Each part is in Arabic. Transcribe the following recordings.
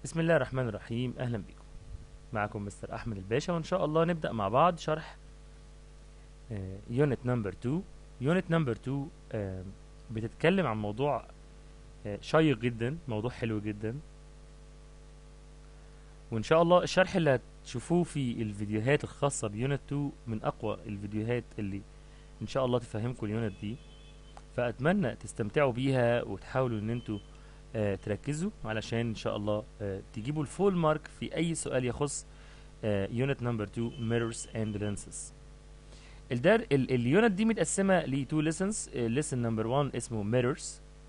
بسم الله الرحمن الرحيم. اهلا بكم. معكم مستر احمد الباشا، وان شاء الله نبدا مع بعض شرح يونت نمبر 2. يونت نمبر 2 بتتكلم عن موضوع شيق جدا، موضوع حلو جدا، وان شاء الله الشرح اللي هتشوفوه في الفيديوهات الخاصه بيونت 2 من اقوى الفيديوهات اللي ان شاء الله تفهمكم اليونت دي. فاتمنى تستمتعوا بيها وتحاولوا ان انتوا تركزوا علشان ان شاء الله تجيبوا الفول مارك في اي سؤال يخص يونت نمبر 2 mirrors and lenses. اليونت دي متقسمه ل 2 lessons. lesson نمبر 1 اسمه mirrors،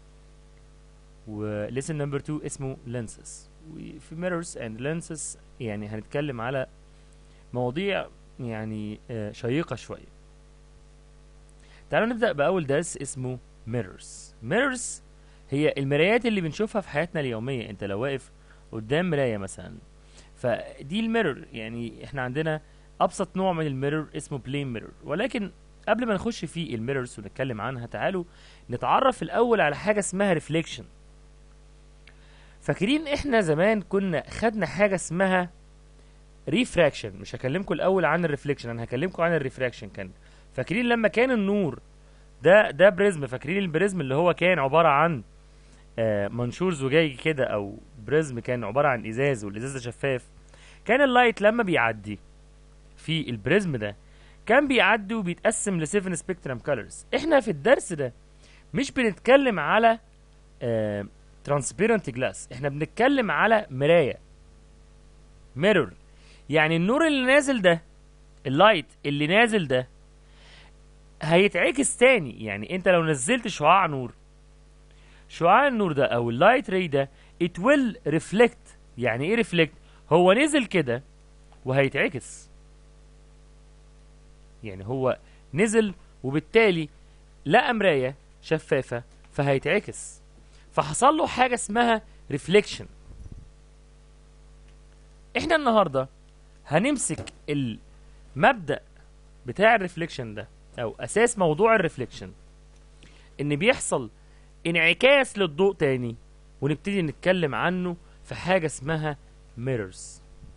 و lesson نمبر 2 اسمه lenses. وفي mirrors and lenses يعني هنتكلم على مواضيع يعني شيقه شويه. تعالوا نبدا باول درس اسمه mirrors. هي المرايات اللي بنشوفها في حياتنا اليوميه. انت لو واقف قدام مرايه مثلا، فدي الميرور. يعني احنا عندنا ابسط نوع من الميرور اسمه بلين ميرور. ولكن قبل ما نخش في الميرورز ونتكلم عنها، تعالوا نتعرف الاول على حاجه اسمها ريفليكشن. فاكرين احنا زمان كنا خدنا حاجه اسمها ريفراكشن. مش هكلمكم الاول عن الريفليكشن، انا هكلمكم عن الريفراكشن. كان فاكرين لما كان النور ده بريزم؟ فاكرين البريزم اللي هو كان عباره عن منشور زجاجي كده، او بريزم كان عباره عن ازاز، والازاز ده شفاف. كان اللايت لما بيعدي في البريزم ده كان بيعدي وبيتقسم ل 7 سبيكترم كولرز. احنا في الدرس ده مش بنتكلم على ترانسبيرنت جلاس، احنا بنتكلم على مرايه، ميرور. يعني النور اللي نازل ده، اللايت اللي نازل ده هيتعكس تاني. يعني انت لو نزلت شعاع نور، شعاع النور ده او اللايت راي ده it will reflect. يعني ايه reflect؟ هو نزل كده وهيتعكس. يعني هو نزل وبالتالي لقى مراية شفافة فهيتعكس، فحصل له حاجة اسمها ريفليكشن. احنا النهاردة هنمسك المبدأ بتاع الريفليكشن ده، او اساس موضوع الريفليكشن، ان بيحصل انعكاس للضوء تاني، ونبتدي نتكلم عنه في حاجة اسمها mirrors.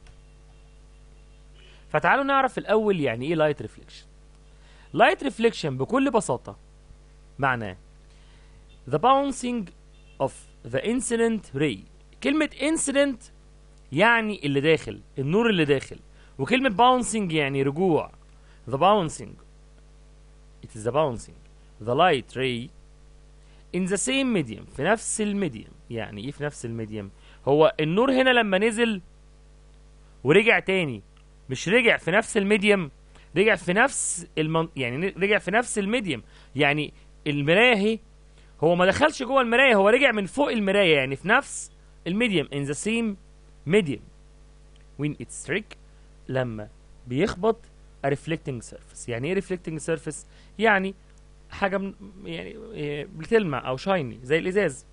فتعالوا نعرف الاول يعني ايه لايت ريفليكشن. لايت ريفليكشن بكل بساطة معناه the bouncing of the incident ray. كلمة incident يعني اللي داخل، النور اللي داخل، وكلمة bouncing يعني رجوع. the bouncing it is the bouncing the light ray in the same medium، في نفس الميديم. يعني ايه في نفس الميديم؟ هو النور هنا لما نزل ورجع تاني، مش رجع في نفس الميديم، رجع في نفس يعني رجع في نفس الميديم. يعني المراية اهي، هو ما دخلش جوه المراية، هو رجع من فوق المراية، يعني في نفس الميديم in the same medium when it struck، لما بيخبط a reflecting surface. يعني ايه reflecting surface؟ يعني حاجة يعني بتلمع او شايني زي الازاز.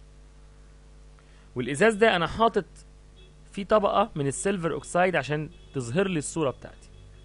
والازاز ده انا حاطط فيه طبقة من السيلفر اوكسايد عشان تظهر لي الصورة بتاعتي.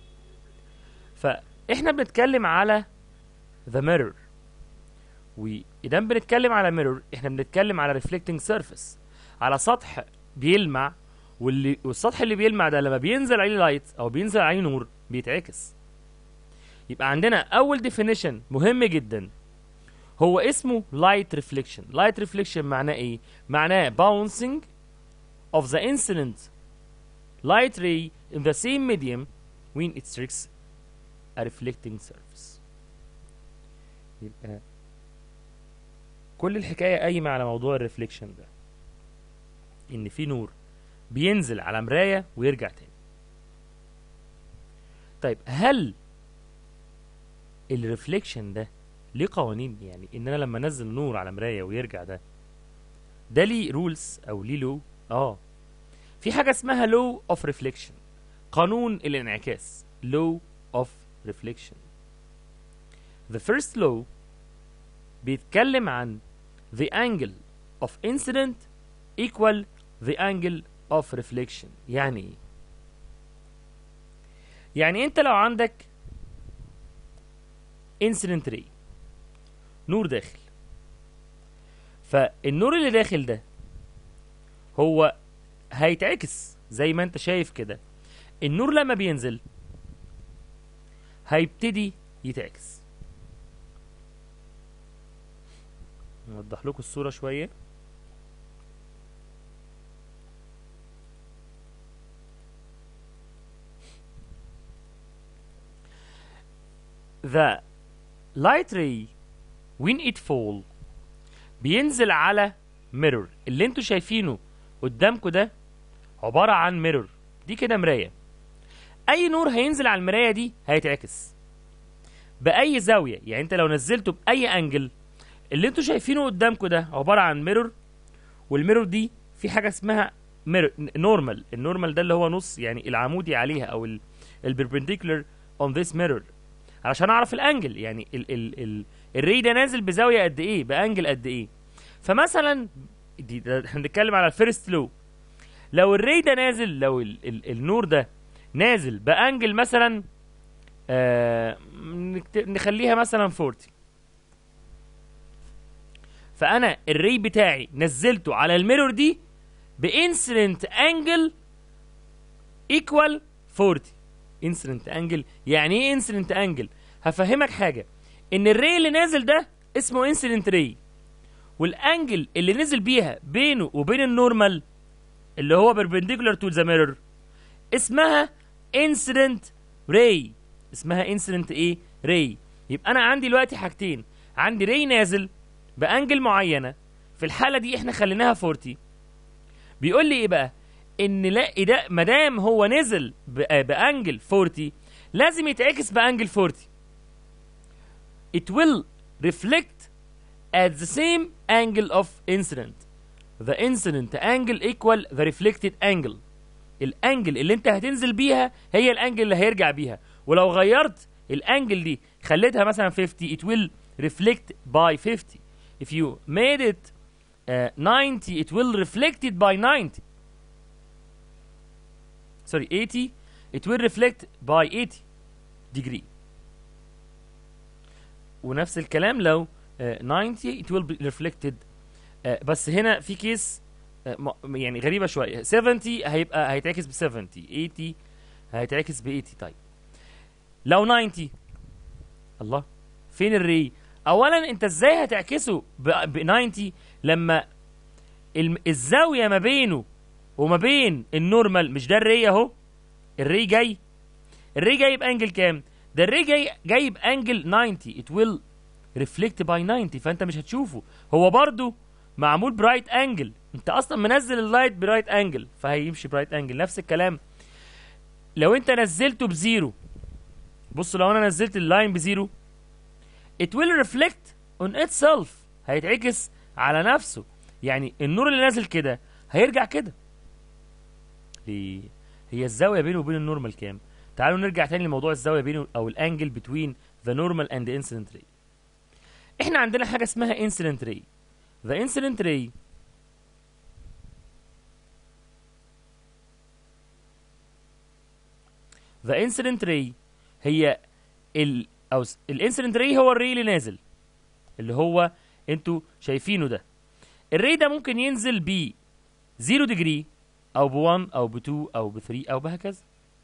فاحنا بنتكلم على the mirror، واذا بنتكلم على mirror احنا بنتكلم على reflecting surface، على سطح بيلمع، والسطح اللي بيلمع ده لما بينزل عليه لايت او بينزل عليه نور بيتعكس. يبقى عندنا اول definition مهم جدا هو اسمه light reflection. light reflection معناه ايه؟ معناه bouncing of the incident light ray in the same medium when it strikes a reflecting surface. يبقى كل الحكاية قايمة على موضوع الريفليكشن ده، ان في نور بينزل على مراية ويرجع تاني. طيب هل الريفليكشن ده ليه قوانين؟ يعني ان انا لما انزل نور على مراية ويرجع ده ليه رولز او ليه لو؟ في حاجة اسمها law of reflection، قانون الانعكاس، law of reflection. the first law بيتكلم عن the angle of incident equal the angle of reflection. يعني ايه؟ يعني انت لو عندك incident ray، نور داخل، فالنور اللي داخل ده هو هيتعكس زي ما انت شايف كده. النور لما بينزل هيبتدي يتعكس. نوضح لكم الصورة شوية. The light ray when it fall بينزل على mirror. اللي انتوا شايفينه قدامكم ده عبارة عن mirror، دي كده مراية. اي نور هينزل على المراية دي هيتعكس بأي زاوية. يعني انت لو نزلته بأي انجل، اللي انتوا شايفينه قدامكم ده عبارة عن mirror، والميرور دي في حاجة اسمها نورمال. النورمال ده اللي هو نص يعني العمودي عليها او البربنديكولار on this mirror، علشان اعرف الانجل. يعني الري ده نازل بزاويه قد ايه، بانجل قد ايه. فمثلا احنا بنتكلم على الفيرست لو. لو الري ده نازل، لو النور ده نازل بانجل مثلا نخليها مثلا 40، فانا الري بتاعي نزلته على الميرور دي بانسيدنت انجل ايكوال 40. انسيدنت انجل يعني ايه انسيدنت انجل؟ هفهمك حاجه، ان الري اللي نازل ده اسمه انسيدنت ري، والانجل اللي نزل بيها بينه وبين النورمال اللي هو perpendicular to the mirror اسمها انسيدنت ري. اسمها انسيدنت ايه؟ ري. يبقى انا عندي دلوقتي حاجتين، عندي ري نازل بانجل معينه، في الحاله دي احنا خليناها 40. بيقول لي ايه بقى؟ ان لا، ده ما دام هو نزل بانجل 40 لازم يتعكس بانجل 40. It will reflect at the same angle of incident. The incident angle equal the reflected angle. الانجل اللي انت هتنزل بيها هي الانجل اللي هيرجع بيها. ولو غيرت الانجل دي خليتها مثلا 50 it will reflect by 50. If you made it 90 it will reflect it by 90. Sorry 80 it will reflect by 80 degree. ونفس الكلام لو 90 it will be reflected. بس هنا في كيس يعني غريبة شوية. 70 هيتعكس ب 70، 80 هيتعكس ب 80. طيب لو 90 الله، فين الري؟ اولا انت ازاي هتعكسه ب 90 لما الزاوية ما بينه وما بين النورمال، مش ده الري اهو، الري جاي بانجل كام؟ ده الري جاي بانجل 90. it will reflect by 90. فانت مش هتشوفه، هو برضو معمول برايت انجل، انت اصلا منزل اللايت برايت انجل فهيمشي برايت انجل. نفس الكلام لو انت نزلته بزيرو. بص لو انا نزلت اللاين بزيرو it will reflect on itself، هيتعكس على نفسه. يعني النور اللي نازل كده هيرجع كده. ليه؟ هي الزاويه بينه وبين النورمال كام؟ تعالوا نرجع تاني لموضوع الزاويه بينه او الانجل between the normal and the incident ray. احنا عندنا حاجه اسمها incident ray. the incident ray هي الانسيدنت ري هو الري اللي نازل اللي هو انتوا شايفينه ده. الري ده ممكن ينزل ب 0 ديجري او ب 1 او ب 2 او ب 3 او بهكذا.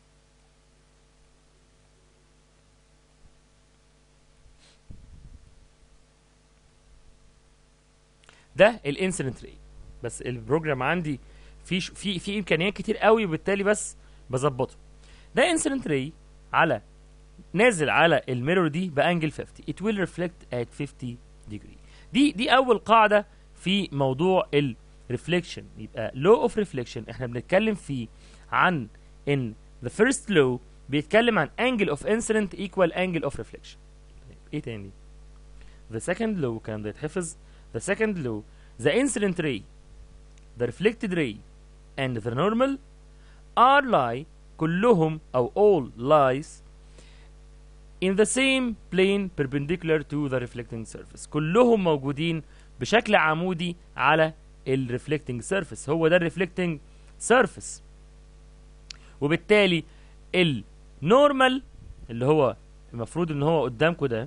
ده الانسيدنت ري. بس البروجرام عندي في امكانيات كتير قوي وبالتالي بس بظبطه. ده انسيدنت ري على نازل على الميرور دي بانجل 50. it will reflect at 50 degree. دي اول قاعده في موضوع الريفليكشن. يبقى law of reflection احنا بنتكلم فيه عن ان the first law بيتكلم عن angle of incident equal angle of reflection. ايه تاني؟ the second law كان بيتحفظ. the second law the incident ray, the reflected ray and the normal are lie كلهم او all lies in the same plane perpendicular to the reflecting surface. كلهم موجودين بشكل عمودي على ال reflecting surface. هو ده ال reflecting surface. وبالتالي ال normal اللي هو المفروض ان هو قدامكم ده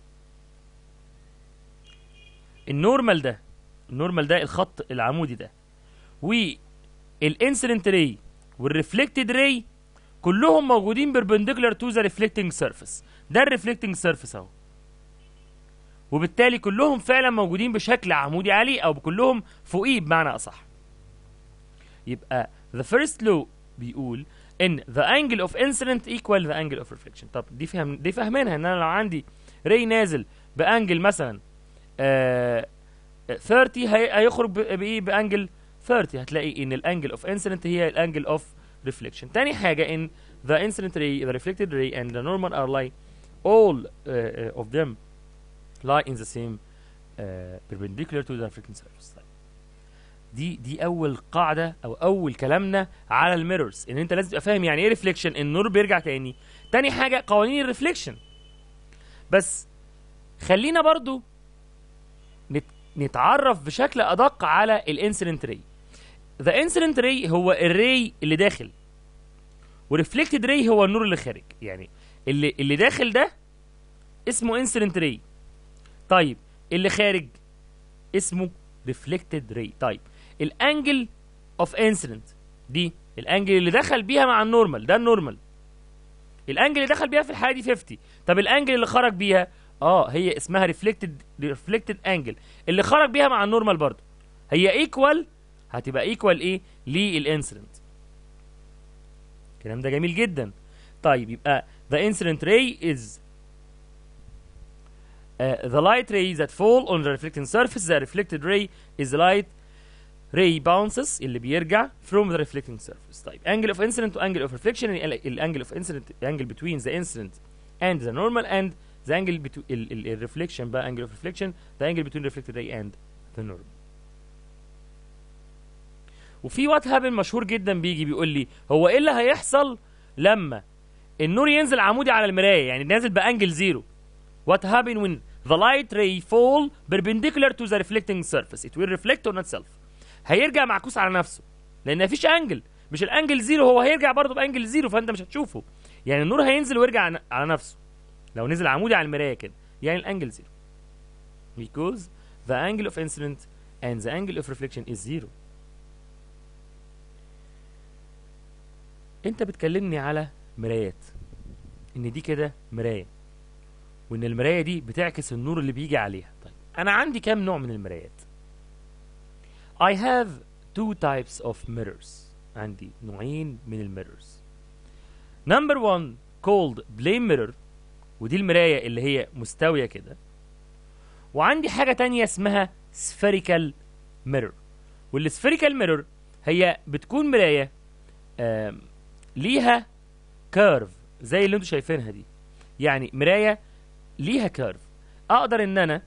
النورمال ده الخط العمودي ده والانسيدنت راي والريفلكتد راي كلهم موجودين perpendicular to the reflecting surface. ده الريفلكتنج سيرفيس اهو، وبالتالي كلهم فعلا موجودين بشكل عمودي عليه او كلهم فوقيه بمعنى اصح. يبقى the first law بيقول ان the angle of incident equal the angle of reflection. طب دي فاهمينها ان انا لو عندي راي نازل بانجل مثلا 30 هيخرج بايه؟ بانجل 30. هتلاقي ان الانجل اوف انسيدنت هي الانجل اوف ريفليكشن. تاني حاجه ان the incident ray, the reflected ray and the normal are lie all of them lie in the same perpendicular to the reflecting surface. دي اول قاعده او اول كلامنا على الميرورز، ان انت لازم تبقى فاهم يعني ايه ريفليكشن، النور بيرجع تاني. تاني حاجه قوانين الريفليكشن. بس خلينا برضو نتعرف بشكل ادق على الانسيدنت راي. ذا انسيدنت راي هو الراي اللي داخل، وريفلكتد راي هو النور اللي خارج. يعني اللي داخل ده اسمه انسيدنت راي، طيب اللي خارج اسمه ريفلكتد راي. طيب الانجل اوف انسيدنت دي الانجل اللي دخل بيها مع النورمال، ده النورمال. الانجل اللي دخل بيها في الحاله دي 50. طب الانجل اللي خرج بيها هي اسمها ريفلكتد انجل، اللي خرج بيها مع النورمال برضه هي ايكوال، هتبقى ايكوال ايه؟ للانسيدنت. الكلام ده جميل جدا. طيب يبقى the incident ray is the light ray that fall on the reflecting surface. The reflected ray is the light ray bounces اللي بيرجع from the reflecting surface. طيب angle of incident to angle of reflection. angle of incident angle between the incident and the normal, and the angle between reflection بقى angle of reflection the angle between the reflected ray and the normal. وفي وات هابن مشهور جدا بيجي بيقول لي هو ايه اللي هيحصل لما النور ينزل عمودي على المرايه، يعني نازل بانجل زيرو. وات هابن when the light ray fall perpendicular to the reflecting surface it will reflect on itself. هيرجع معكوس على نفسه لان مفيش انجل، مش الانجل زيرو، هو هيرجع برضه بانجل زيرو فانت مش هتشوفه. يعني النور هينزل ويرجع على نفسه لو نزل عمودي على المرايه كده، يعني الانجل زيرو because the angle of incident and the angle of reflection is zero. انت بتكلمني على مرايات، ان دي كده مرايه، وان المرايه دي بتعكس النور اللي بيجي عليها. طيب انا عندي كام نوع من المرايات؟ I have two types of mirrors. عندي نوعين من الميرورز. Number one called plane mirror، ودي المرايه اللي هي مستويه كده. وعندي حاجه تانية اسمها spherical mirror، والspherical mirror هي بتكون مرايه ليها كيرف زي اللي انتوا شايفينها دي. يعني مرايه ليها كيرف، اقدر ان انا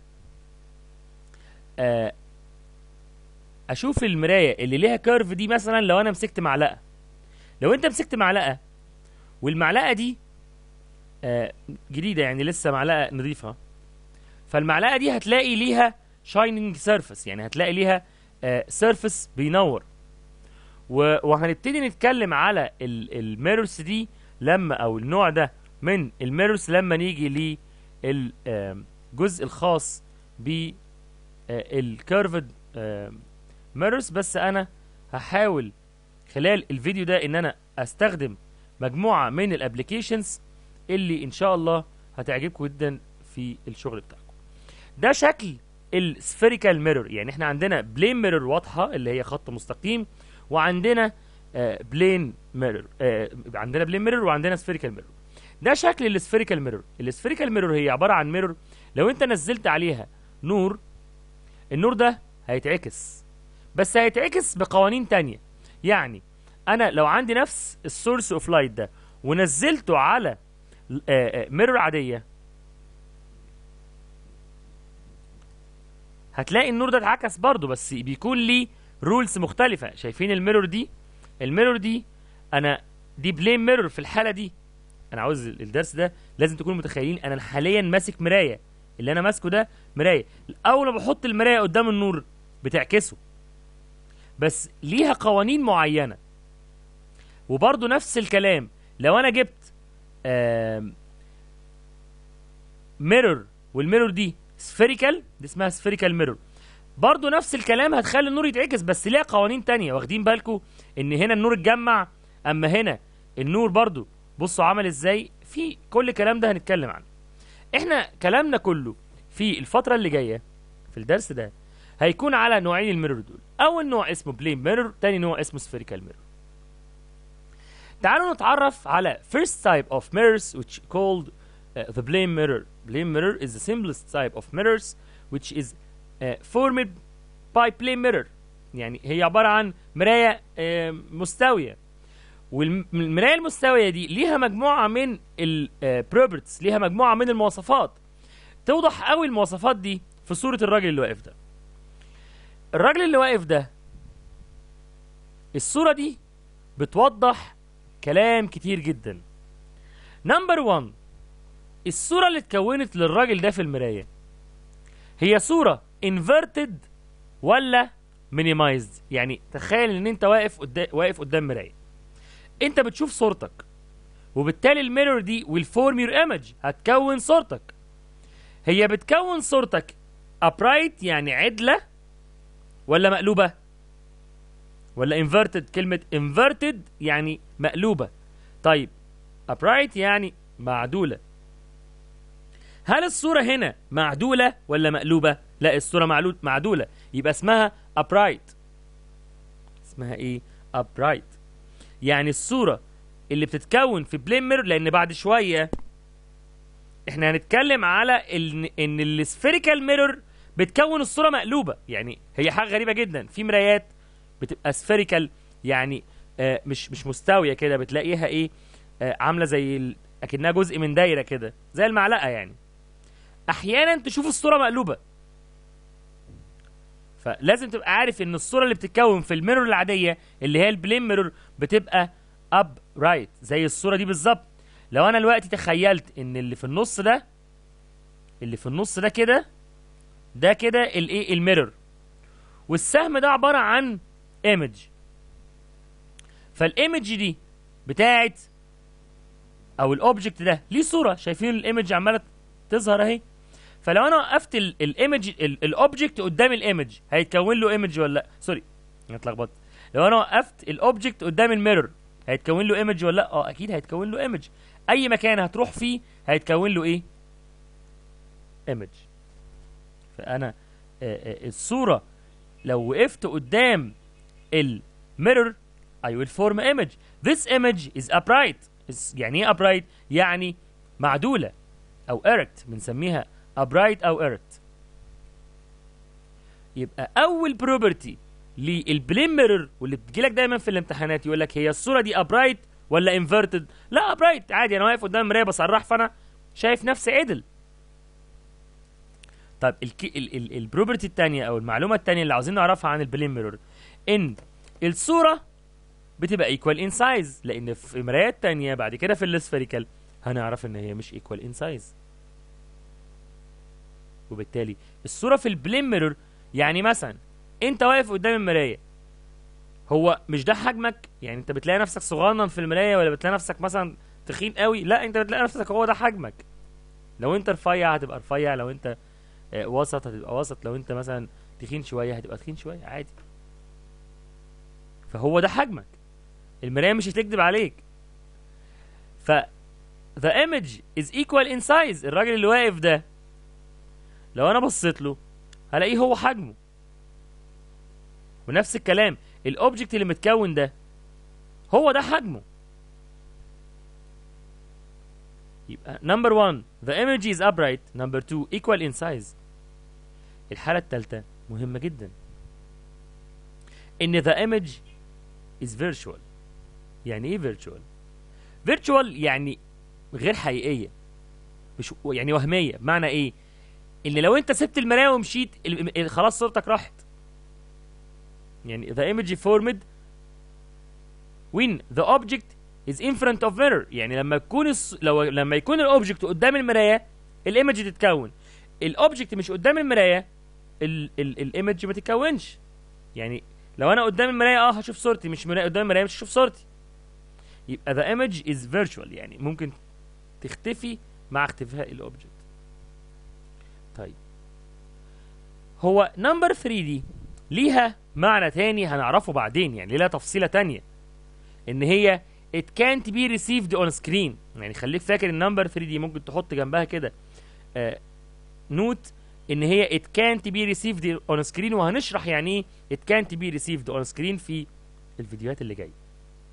اشوف المرايه اللي ليها كيرف دي. مثلا لو انا مسكت معلقه، لو انت مسكت معلقه والمعلقه دي جديده، يعني لسه معلقه نظيفه، فالمعلقه دي هتلاقي ليها شايننج سيرفيس، يعني هتلاقي ليها سيرفيس بينور. وهنبتدي نتكلم على الميرورز دي لما، او النوع ده من الميرورز لما نيجي للجزء الخاص بالكيرفد ميرورز. بس انا هحاول خلال الفيديو ده ان انا استخدم مجموعه من الابليكيشنز اللي ان شاء الله هتعجبكم جدا في الشغل بتاعكم. ده شكل السفيريكال ميرور. يعني احنا عندنا بلين ميرور واضحه اللي هي خط مستقيم، وعندنا بلين ميرور، عندنا بلين ميرور وعندنا سفيريكال ميرور. ده شكل السفيريكال ميرور. السفيريكال ميرور هي عباره عن ميرور لو انت نزلت عليها نور، النور ده هيتعكس، بس هيتعكس بقوانين تانية. يعني انا لو عندي نفس السورس اوف لايت ده ونزلته على ميرور عاديه، هتلاقي النور ده اتعكس برضه، بس بيكون ليه رولز مختلفه. شايفين الميرور دي؟ الميرور دي انا دي بلين ميرور. في الحاله دي انا عاوز الدرس ده لازم تكونوا متخيلين انا حاليا ماسك مرايه، اللي انا ماسكه ده مرايه. اول ما بحط المرايه قدام النور بتعكسه، بس ليها قوانين معينه. وبرضه نفس الكلام لو انا جبت ميرور، والميرور دي سفيريكال، دي اسمها سفيريكال ميرور، برضو نفس الكلام هتخلي النور يتعكس، بس ليها قوانين تانية. واخدين بالكم ان هنا النور اتجمع، اما هنا النور برضو بصوا عمل ازاي. في كل الكلام ده هنتكلم عنه. احنا كلامنا كله في الفترة اللي جاية في الدرس ده هيكون على نوعين الميرور دول. اول نوع اسمه بلين ميرور، تاني نوع اسمه سفيريكال ميرور. تعالوا نتعرف على first type of mirrors which called the plane mirror. Plane mirror is the simplest type of mirrors which is formed by plane mirror. يعني هي عبارة عن مراية مستوية، والمراية المستوية دي ليها مجموعة من البروبرتيز، ليها مجموعة من المواصفات. توضح قوي المواصفات دي في صورة الراجل اللي واقف ده. الراجل اللي واقف ده الصورة دي بتوضح كلام كتير جدا. نمبر 1، الصورة اللي اتكونت للراجل ده في المراية هي صورة inverted ولا minimized. يعني تخيل ان انت واقف قدام مراية، انت بتشوف صورتك، وبالتالي الميرور دي والفورم يور ايمج هتكون صورتك. هي بتكون صورتك upright يعني عدلة ولا مقلوبة ولا inverted؟ كلمة inverted يعني مقلوبة. طيب upright يعني معدولة. هل الصورة هنا معدولة ولا مقلوبة؟ لا، الصورة معدولة، يبقى اسمها upright. اسمها ايه؟ upright. يعني الصورة اللي بتتكون في بلين ميرور، لان بعد شوية احنا هنتكلم على ان السفيريكال ميرور بتكون الصورة مقلوبة. يعني هي حاجة غريبة جدا، في مرايات بتبقى سفيريكال يعني مش مستوية كده، بتلاقيها ايه عاملة زي اكنها جزء من دايرة كده زي المعلقة. يعني احيانا تشوف الصورة مقلوبة، فلازم تبقى عارف ان الصورة اللي بتتكون في الميرور العادية اللي هي البلين ميرور بتبقى اب رايت زي الصورة دي بالظبط. لو انا دلوقتي تخيلت ان اللي في النص ده كده، ده كده الايه الميرور، والسهم ده عبارة عن ايمج، فالايمج دي بتاعت او الاوبجكت ده ليه صورة. شايفين الايمج عمالة تظهر اهي. فلو انا وقفت الايمج الاوبجكت قدام الايمج هيتكون له ايمج ولا لا؟ سوري انا اتلخبطت. لو انا وقفت الاوبجكت قدام الميرور هيتكون له ايمج ولا لا؟ اكيد هيتكون له ايمج. اي مكان هتروح فيه هيتكون له ايه؟ ايمج. فانا الصورة لو وقفت قدام الميرور I will form an image. This image is upright. يعني ايه upright؟ يعني معدولة او erect، بنسميها upright او erect. يبقى اول بروبرتي للبلين ميرور واللي بتجيلك دايما في الامتحانات يقول لك هي الصورة دي upright ولا inverted؟ لا upright عادي، انا واقف قدام المراية بصرح فانا شايف نفسي عدل. طيب البروبرتي الثانيه او المعلومه الثانيه اللي عاوزين نعرفها عن البلين ميرور ان الصوره بتبقى ايكوال ان سايز، لان في مرايات ثانيه بعد كده في السفيريكال هنعرف ان هي مش ايكوال ان سايز. وبالتالي الصوره في البلين ميرور يعني مثلا انت واقف قدام المرايه، هو مش ده حجمك، يعني انت بتلاقي نفسك صغنن في المرايه ولا بتلاقي نفسك مثلا تخين قوي؟ لا، انت بتلاقي نفسك هو ده حجمك. لو انت رفيع هتبقى رفيع، لو انت وسط هتبقى وسط، لو انت مثلا تخين شويه هتبقى تخين شويه عادي. فهو ده حجمك، المرايه مش هتكذب عليك. ف the image is equal in size. الراجل اللي واقف ده لو انا بصيت له هلاقيه هو حجمه. ونفس الكلام الاوبجكت اللي متكون ده هو ده حجمه. يبقى number 1 the image is upright. number 2 equal in size. الحالة الثالثة مهمة جدا، ان the image is virtual. يعني ايه virtual؟ virtual يعني غير حقيقية، مش يعني وهمية. بمعنى ايه؟ ان لو انت سبت المراية ومشيت خلاص صورتك راحت. يعني the image formed when the object is in front of mirror. يعني لما يكون الاوبجكت قدام المراية الايمج تتكون. الاوبجكت مش قدام المراية الايمج ما تتكونش. يعني لو انا قدام المرايه هشوف صورتي، مش قدام المرايه مش هشوف صورتي. يبقى the image is virtual، يعني ممكن تختفي مع اختفاء الاوبجكت. طيب هو نمبر 3 دي ليها معنى تاني هنعرفه بعدين، يعني ليها تفصيلة تانية، ان هي it can't be received on screen. يعني خليك فاكر النمبر 3 دي ممكن تحط جنبها كده نوت ان هي it can't be received on screen، وهنشرح يعني ايه it can't be received on screen في الفيديوهات اللي جايه.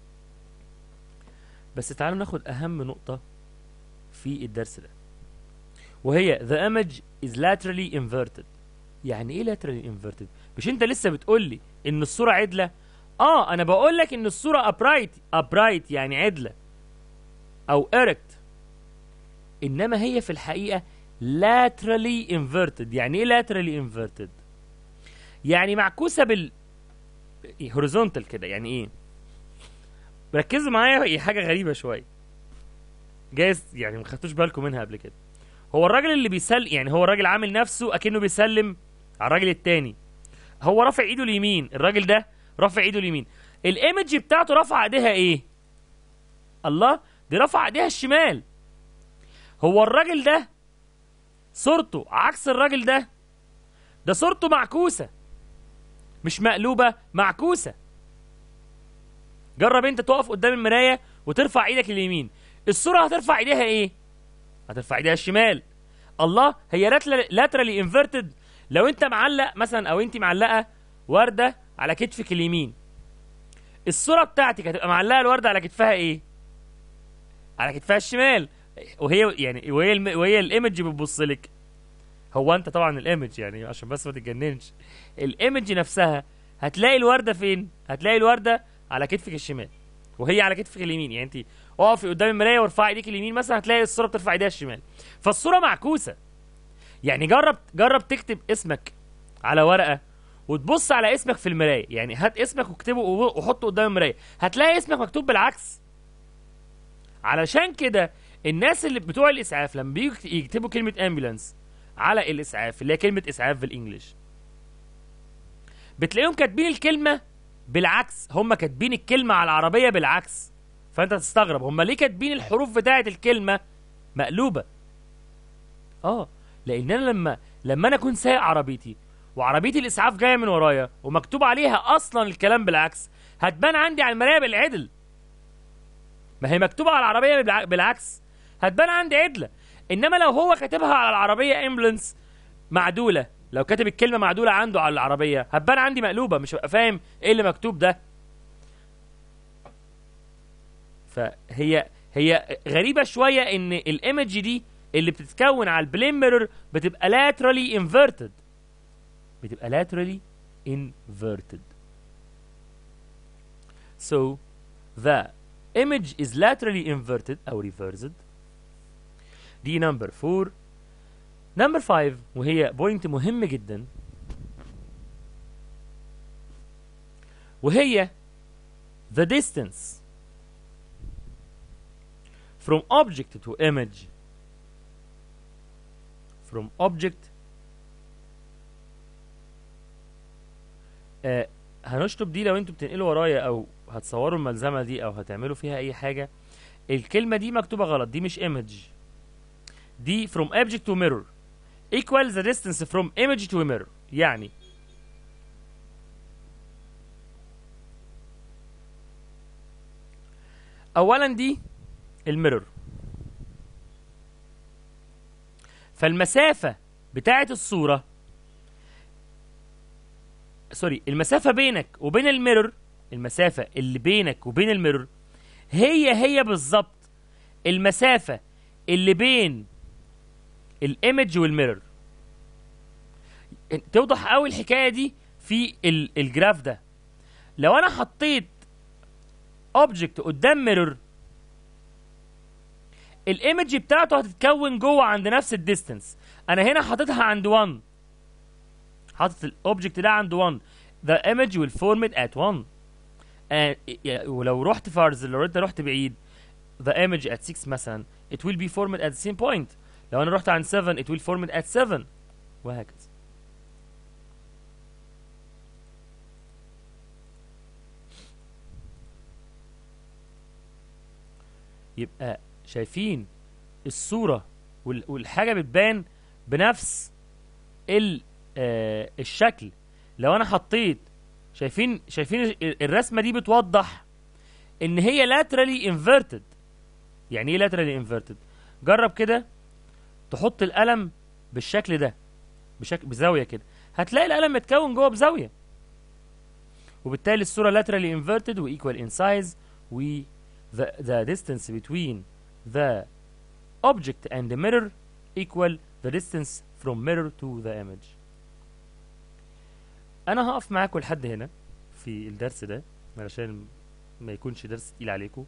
بس تعالوا ناخد اهم نقطه في الدرس ده، وهي the image is laterally inverted. يعني ايه laterally inverted؟ مش انت لسه بتقول لي ان الصوره عدله؟ انا بقول لك ان الصوره upright يعني عدله او erect، انما هي في الحقيقه laterally inverted. يعني ايه laterally inverted؟ يعني معكوسه horizontal كده. يعني ايه؟ ركزوا معايا، هي حاجه غريبه شويه جايز يعني ما خدتوش بالكم منها قبل كده. هو الراجل اللي يعني هو الراجل عامل نفسه اكنه بيسلم على الراجل التاني، هو رافع ايده اليمين، الراجل ده رافع ايده اليمين، الايمج بتاعته رافعه ايديها ايه؟ الله، دي رافعه ايديها الشمال. هو الراجل ده صورته عكس الراجل ده صورته معكوسه، مش مقلوبه، معكوسه. جرب انت تقف قدام المرايه وترفع ايدك اليمين، الصوره هترفع ايديها ايه؟ هترفع ايديها الشمال. الله، هي لاترالي انفيرتد. لو انت معلق مثلا او انت معلقه ورده على كتفك اليمين، الصوره بتاعتك هتبقى معلقه الورده على كتفها ايه؟ على كتفها الشمال. وهي يعني وهي الايمج بتبص لك. هو انت طبعا الايمج يعني عشان بس ما تتجننش، الايمج نفسها هتلاقي الورده فين؟ هتلاقي الورده على كتفك الشمال وهي على كتفك اليمين. يعني انت اقفي قدام المرايه وارفعي ايديك اليمين مثلا، هتلاقي الصوره بترفع ايديها الشمال، فالصوره معكوسه. يعني جرب تكتب اسمك على ورقه وتبص على اسمك في المرايه. يعني هات اسمك واكتبه وحطه قدام المرايه، هتلاقي اسمك مكتوب بالعكس. علشان كده الناس اللي بتوع الاسعاف لما بييجوا يكتبوا كلمه امبولانس على الاسعاف، اللي هي كلمه اسعاف بالانجلش، بتلاقيهم كاتبين الكلمه بالعكس. هم كاتبين الكلمه على العربيه بالعكس، فانت تستغرب هم ليه كاتبين الحروف بتاعه الكلمه مقلوبه. لان انا لما انا اكون سايق عربيتي وعربيتي الاسعاف جايه من ورايا ومكتوب عليها اصلا الكلام بالعكس، هتبان عندي على المرايه بالعدل. ما هي مكتوبه على العربيه بالعكس، هتبان عندي عدله. انما لو هو كاتبها على العربيه امبولانس معدوله، لو كاتب الكلمه معدوله عنده على العربيه، هتبان عندي مقلوبه، مش هبقى فاهم ايه اللي مكتوب ده. فهي غريبه شويه ان الايمج دي اللي بتتكون على البلين ميرور بتبقى laterally inverted. بتبقى laterally inverted. So the image is laterally inverted أو reversed. دي number 4. number 5 وهي بوينت مهم جدا، وهي the distance from object to image. from object هنشطب دي لو انتوا بتنقلوا ورايا او هتصوروا الملزمه دي او هتعملوا فيها اي حاجه. الكلمه دي مكتوبه غلط، دي مش image، دي from object to mirror equals the distance from image to mirror. يعني اولا دي الميرور، فالمسافه بتاعه الصوره المسافة بينك وبين الميرور، المسافة اللي بينك وبين الميرور هي بالظبط المسافة اللي بين الايمج والميرور. توضح قوي الحكاية دي في الجراف ده. لو انا حطيت اوبجكت قدام ميرور، الايمج بتاعته هتتكون جوه عند نفس الديستنس. انا هنا حاططها عند 1، حاطط الاوبجكت ده عند 1، the image will form it at 1. ولو رحت فرز، لو انت رحت بعيد، the image at 6 مثلا it will be formed at the same point. لو انا رحت عند 7 it will form it at 7 وهكذا. يبقى شايفين الصورة والحاجة بتبان بنفس الشكل لو انا حطيت، شايفين الرسمه دي بتوضح ان هي laterally inverted. يعني ايه laterally inverted؟ جرب كده تحط القلم بالشكل ده، بزاويه كده، هتلاقي القلم متكون جوه بزاويه، وبالتالي الصوره laterally inverted و equal in size، و the distance between the object and the mirror equal the distance from mirror to the image. انا هقف معاكم لحد هنا في الدرس ده علشان ما يكونش درس تقيل عليكم.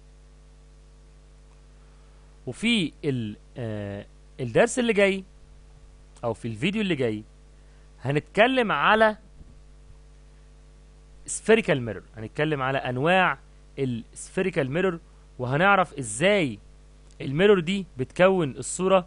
وفي الدرس اللي جاي او في الفيديو اللي جاي هنتكلم على spherical mirror، هنتكلم على انواع السفيريكال ميرور، وهنعرف ازاي الميرور دي بتكون الصورة.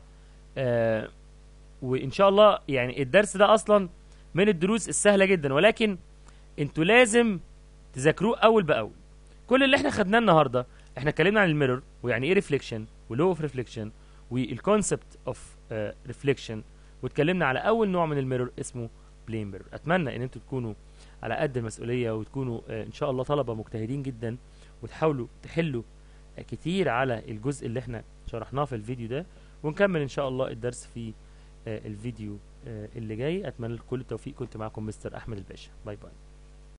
وان شاء الله يعني الدرس ده اصلا من الدروس السهلة جدا، ولكن انتوا لازم تذاكروه اول باول. كل اللي احنا خدناه النهارده، احنا اتكلمنا عن الميرور ويعني ايه ريفليكشن ولو اوف ريفليكشن والكونسبت اوف ريفليكشن، واتكلمنا على اول نوع من الميرور اسمه بلين ميرور. اتمنى ان انتوا تكونوا على قد المسؤوليه، وتكونوا ان شاء الله طلبه مجتهدين جدا، وتحاولوا تحلوا كتير على الجزء اللي احنا شرحناه في الفيديو ده، ونكمل ان شاء الله الدرس في الفيديو اللي جاي. اتمنى لكم كل التوفيق. كنت معكم مستر احمد الباشا. باي باي.